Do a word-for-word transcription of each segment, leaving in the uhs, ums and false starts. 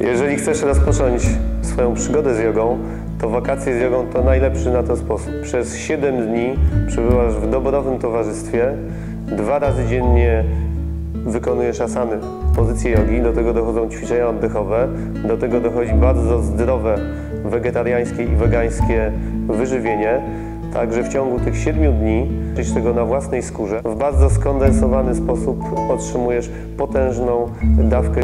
Jeżeli chcesz rozpocząć swoją przygodę z jogą, to wakacje z jogą to najlepszy na to sposób. Przez siedem dni przebywasz w dobrowym towarzystwie, dwa razy dziennie wykonujesz asany, pozycje jogi, do tego dochodzą ćwiczenia oddechowe, do tego dochodzi bardzo zdrowe wegetariańskie i wegańskie wyżywienie. Także w ciągu tych siedmiu dni, czyś tego na własnej skórze, w bardzo skondensowany sposób otrzymujesz potężną dawkę.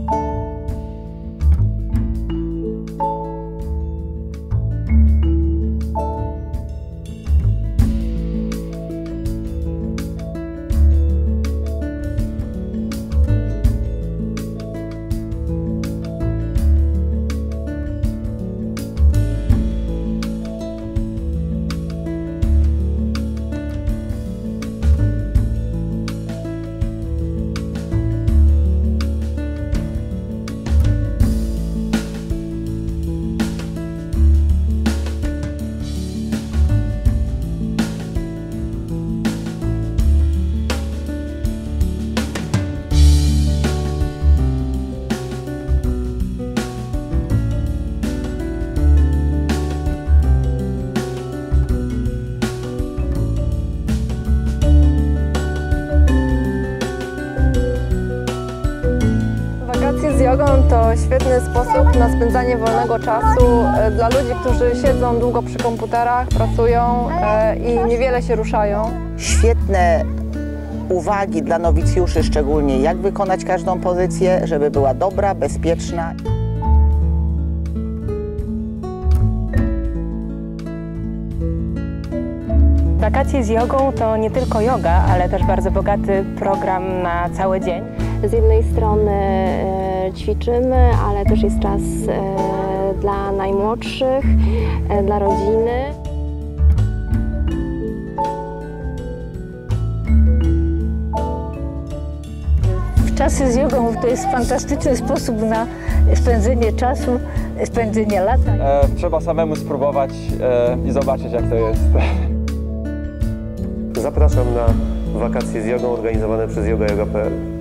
Wakacje z jogą to świetny sposób na spędzanie wolnego czasu dla ludzi, którzy siedzą długo przy komputerach, pracują i niewiele się ruszają. Świetne uwagi dla nowicjuszy, szczególnie jak wykonać każdą pozycję, żeby była dobra, bezpieczna. Wakacje z jogą to nie tylko joga, ale też bardzo bogaty program na cały dzień. Z jednej strony e, ćwiczymy, ale też jest czas e, dla najmłodszych, e, dla rodziny. Czasy z jogą to jest fantastyczny sposób na spędzenie czasu, spędzenie lata. E, trzeba samemu spróbować e, i zobaczyć, jak to jest. Zapraszam na wakacje z jogą organizowane przez yoga yoga kropka p l.